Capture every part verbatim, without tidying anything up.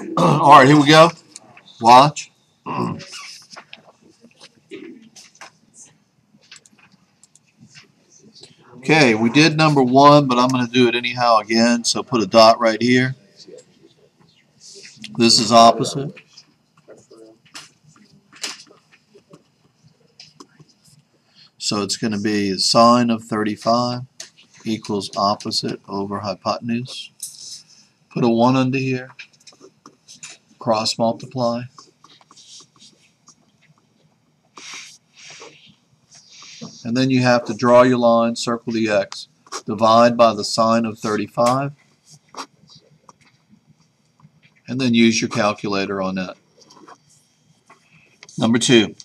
All right, here we go. Watch. Okay, we did number one, but I'm going to do it anyhow again. So put a dot right here. This is opposite. So it's going to be sine of thirty-five equals opposite over hypotenuse. Put a one under here. Cross multiply. And then you have to draw your line, circle the x. Divide by the sine of thirty-five. And then use your calculator on that. Number two.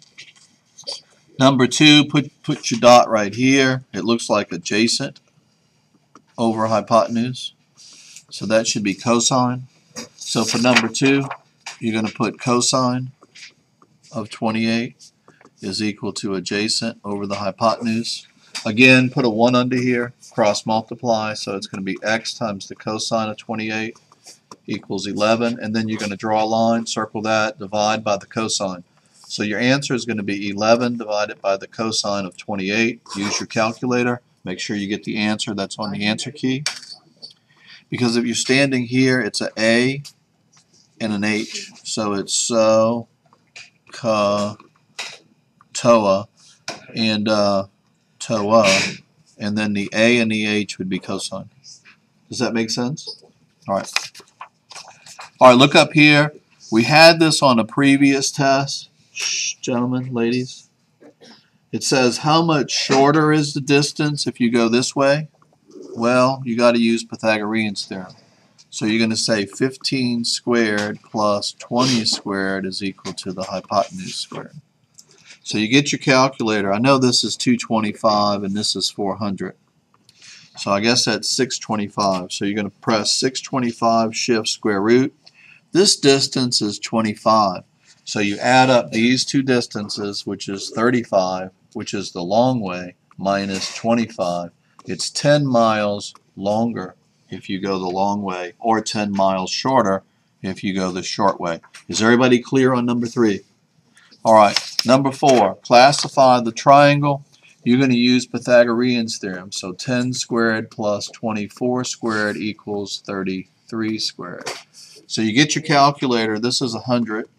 Number two, put, put your dot right here. It looks like adjacent over hypotenuse. So that should be cosine. So for number two, you're going to put cosine of twenty-eight is equal to adjacent over the hypotenuse. Again, put a one under here, cross multiply, so it's going to be x times the cosine of twenty-eight equals eleven, and then you're going to draw a line, circle that, divide by the cosine. So your answer is going to be eleven divided by the cosine of twenty-eight. Use your calculator. Make sure you get the answer that's on the answer key. Because if you're standing here, it's an A and an H. So it's so, ka, toa, and uh, toa. And then the A and the H would be cosine. Does that make sense? All right. All right, look up here. We had this on a previous test. Shh, gentlemen, ladies. It says how much shorter is the distance if you go this way? Well, you got to use Pythagorean's theorem. So you're going to say fifteen squared plus twenty squared is equal to the hypotenuse squared. So you get your calculator. I know this is two twenty-five and this is four hundred. So I guess that's six twenty-five. So you're going to press six twenty-five, shift square root. This distance is twenty-five. So you add up these two distances, which is thirty-five, which is the long way, minus twenty-five. It's ten miles longer if you go the long way, or ten miles shorter if you go the short way. Is everybody clear on number three? All right, number four, classify the triangle. You're going to use Pythagorean's theorem. So ten squared plus twenty-four squared equals thirty-three squared. So you get your calculator. This is one hundred.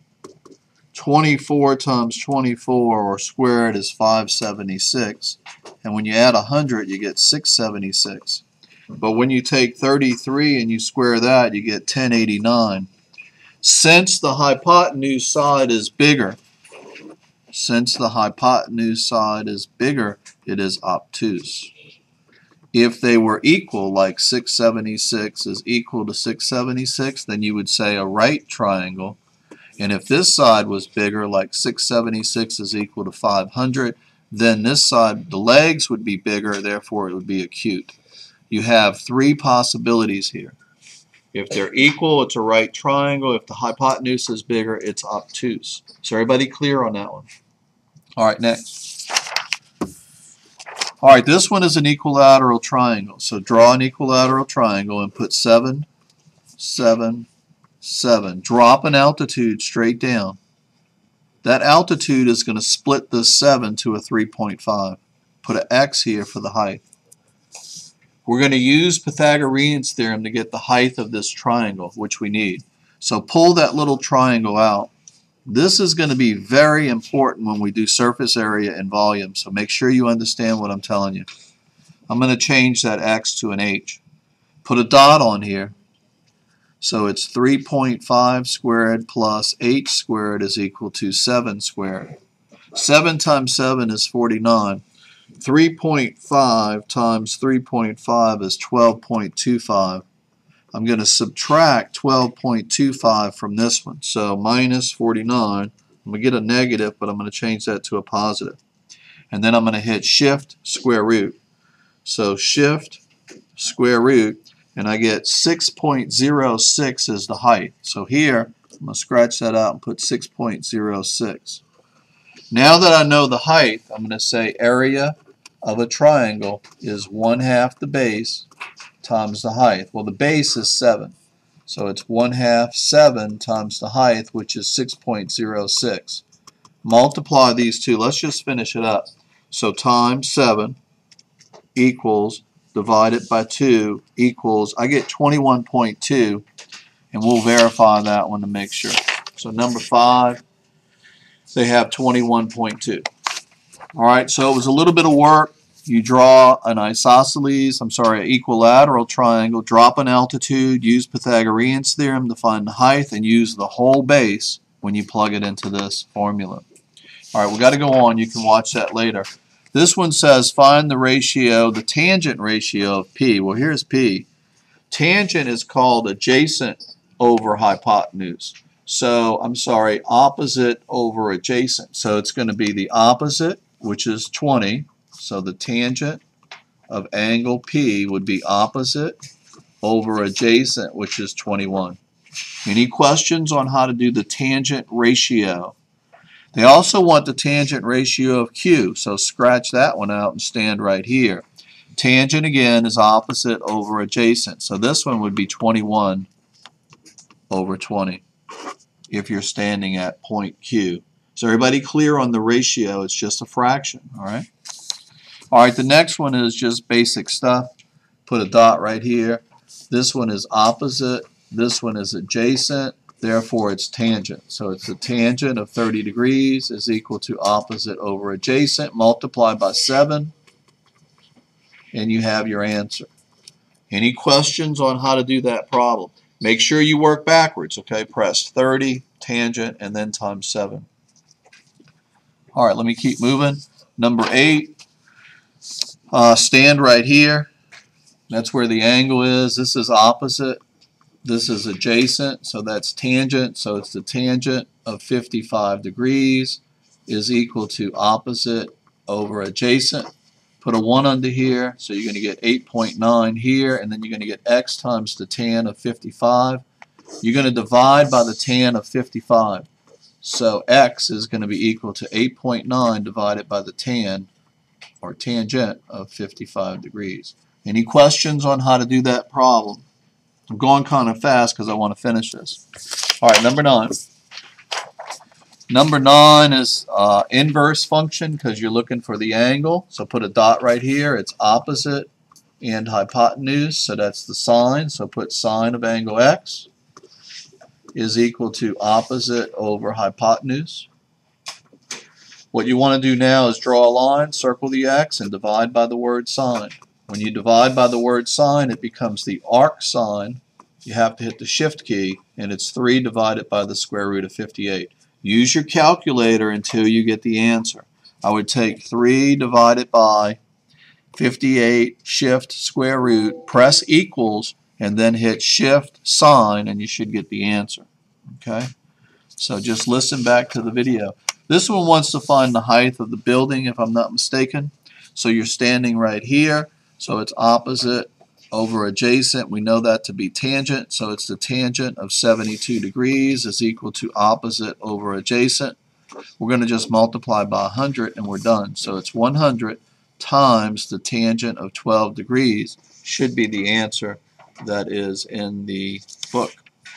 twenty-four times twenty-four, or squared, is five seventy-six. And when you add one hundred, you get six seventy-six. But when you take thirty-three and you square that, you get ten eighty-nine. Since the hypotenuse side is bigger, since the hypotenuse side is bigger, it is obtuse. If they were equal, like six seventy-six is equal to six seventy-six, then you would say a right triangle. And if this side was bigger, like six seventy-six is equal to five hundred, then this side, the legs would be bigger, therefore it would be acute. You have three possibilities here. If they're equal, it's a right triangle. If the hypotenuse is bigger, it's obtuse. So everybody clear on that one? All right, next. All right, this one is an equilateral triangle. So draw an equilateral triangle and put seven, seven, seven. Drop an altitude straight down. That altitude is going to split this seven to a three point five. Put an X here for the height. We're going to use Pythagorean's theorem to get the height of this triangle, which we need. So pull that little triangle out. This is going to be very important when we do surface area and volume, so make sure you understand what I'm telling you. I'm going to change that X to an H. Put a dot on here. So it's three point five squared plus H squared is equal to seven squared. seven times seven is forty-nine. three point five times three point five is twelve point two five. I'm going to subtract twelve point two five from this one. So minus forty-nine. I'm going to get a negative, but I'm going to change that to a positive. And then I'm going to hit shift square root. So shift square root. And I get six point zero six is the height. So here, I'm going to scratch that out and put six point zero six. Now that I know the height, I'm going to say area of a triangle is one half the base times the height. Well, the base is seven. So it's one half seven times the height, which is six point zero six. Multiply these two. Let's just finish it up. So times seven equals, divided by two equals, I get twenty-one point two, and we'll verify that one to make sure. So number five, they have twenty-one point two. All right, so it was a little bit of work. You draw an isosceles, I'm sorry, an equilateral triangle, drop an altitude, use Pythagorean's theorem to find the height, and use the whole base when you plug it into this formula. All right, we've got to go on. You can watch that later. This one says find the ratio, the tangent ratio of P. Well, here's P. Tangent is called adjacent over hypotenuse. So, I'm sorry, opposite over adjacent. So it's going to be the opposite, which is twenty. So the tangent of angle P would be opposite over adjacent, which is twenty-one. Any questions on how to do the tangent ratio? They also want the tangent ratio of Q, so scratch that one out and stand right here. Tangent, again, is opposite over adjacent. So this one would be twenty-one over twenty if you're standing at point Q. So everybody clear on the ratio? It's just a fraction, all right? All right, the next one is just basic stuff. Put a dot right here. This one is opposite. This one is adjacent. Therefore, it's tangent. So it's the tangent of thirty degrees is equal to opposite over adjacent. Multiply by seven, and you have your answer. Any questions on how to do that problem? Make sure you work backwards, okay? Press thirty, tangent, and then times seven. All right, let me keep moving. Number eight, uh, stand right here. That's where the angle is. This is opposite. This is adjacent, so that's tangent. So it's the tangent of fifty-five degrees is equal to opposite over adjacent. Put a one under here, so you're going to get eight point nine here, and then you're going to get x times the tan of fifty-five. You're going to divide by the tan of fifty-five. So x is going to be equal to eight point nine divided by the tan, or tangent, of fifty-five degrees. Any questions on how to do that problem? I'm going kind of fast because I want to finish this. All right, number nine. Number nine is uh, inverse function because you're looking for the angle. So put a dot right here. It's opposite and hypotenuse, so that's the sine. So put sine of angle x is equal to opposite over hypotenuse. What you want to do now is draw a line, circle the x, and divide by the word sine. When you divide by the word sine, it becomes the arc sine. You have to hit the shift key, and it's three divided by the square root of fifty-eight. Use your calculator until you get the answer. I would take three divided by fifty-eight, shift, square root, press equals, and then hit shift, sine, and you should get the answer. Okay? So just listen back to the video. This one wants to find the height of the building, if I'm not mistaken. So you're standing right here. So it's opposite over adjacent. We know that to be tangent. So it's the tangent of seventy-two degrees is equal to opposite over adjacent. We're going to just multiply by one hundred and we're done. So it's one hundred times the tangent of twelve degrees should be the answer that is in the book.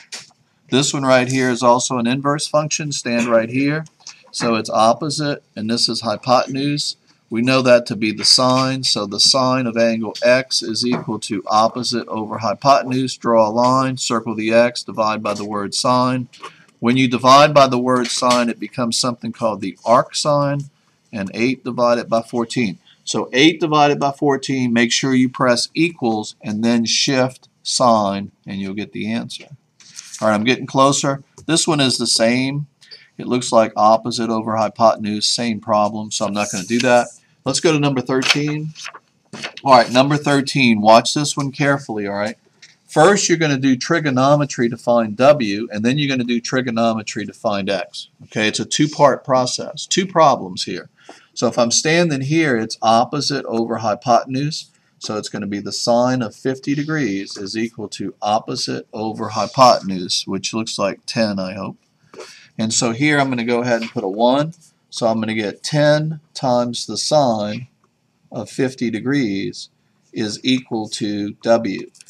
This one right here is also an inverse function. Stand right here. So it's opposite, and this is hypotenuse. We know that to be the sine, so the sine of angle x is equal to opposite over hypotenuse. Draw a line, circle the x, divide by the word sine. When you divide by the word sine, it becomes something called the arc sine, and eight divided by fourteen. So eight divided by fourteen, make sure you press equals and then shift sine, and you'll get the answer. All right, I'm getting closer. This one is the same. It looks like opposite over hypotenuse, same problem, so I'm not going to do that. Let's go to number thirteen. All right, number thirteen. Watch this one carefully, all right? First, you're going to do trigonometry to find W, and then you're going to do trigonometry to find X. Okay, it's a two-part process. Two problems here. So if I'm standing here, it's opposite over hypotenuse. So it's going to be the sine of fifty degrees is equal to opposite over hypotenuse, which looks like ten, I hope. And so here I'm going to go ahead and put a one. So I'm going to get ten times the sine of fifty degrees is equal to W.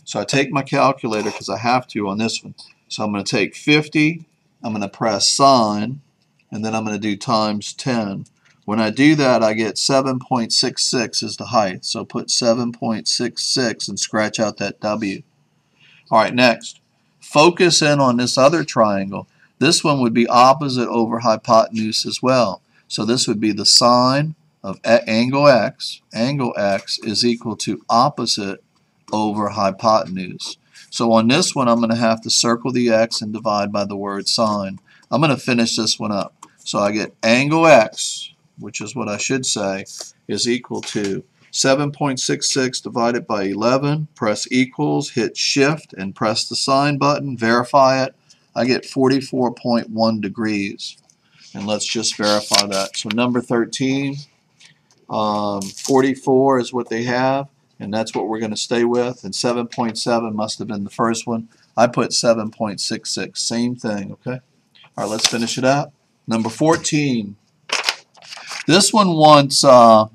So I take my calculator because I have to on this one. So I'm going to take fifty, I'm going to press sign, and then I'm going to do times ten. When I do that, I get seven point six six is the height. So put seven point six six and scratch out that W. All right, next. Focus in on this other triangle. This one would be opposite over hypotenuse as well. So this would be the sine of angle x. Angle x is equal to opposite over hypotenuse. So on this one, I'm going to have to circle the x and divide by the word sine. I'm going to finish this one up. So I get angle x, which is what I should say, is equal to seven point six six divided by eleven. Press equals, hit shift, and press the sign button. Verify it. I get forty-four point one degrees. And let's just verify that. So number thirteen, um, forty-four is what they have. And that's what we're going to stay with. And seven point seven must have been the first one. I put seven point six six. Same thing, okay? All right, let's finish it out. Number fourteen. This one wants, uh,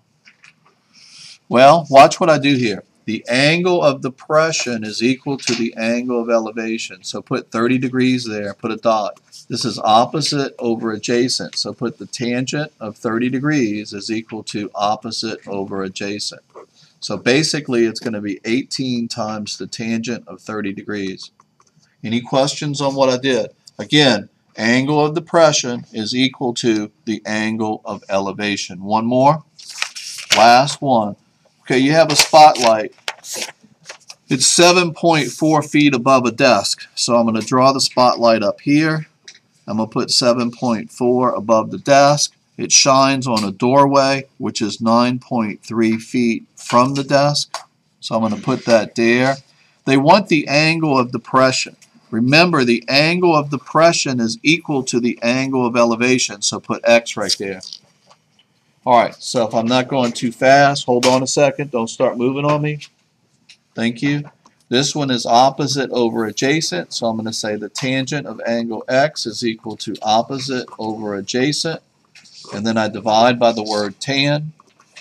well, watch what I do here. The angle of depression is equal to the angle of elevation. So put thirty degrees there, put a dot. This is opposite over adjacent. So put the tangent of thirty degrees is equal to opposite over adjacent. So basically, it's going to be eighteen times the tangent of thirty degrees. Any questions on what I did? Again, angle of depression is equal to the angle of elevation. One more. Last one. Okay, you have a spotlight. It's seven point four feet above a desk. So I'm going to draw the spotlight up here. I'm going to put seven point four above the desk. It shines on a doorway, which is nine point three feet from the desk. So I'm going to put that there. They want the angle of depression. Remember, the angle of depression is equal to the angle of elevation. So put X right there. All right, so if I'm not going too fast, hold on a second. Don't start moving on me. Thank you. This one is opposite over adjacent. So I'm going to say the tangent of angle X is equal to opposite over adjacent. And then I divide by the word tan,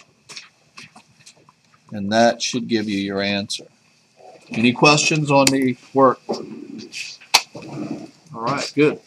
and that should give you your answer. Any questions on the work? All right, good.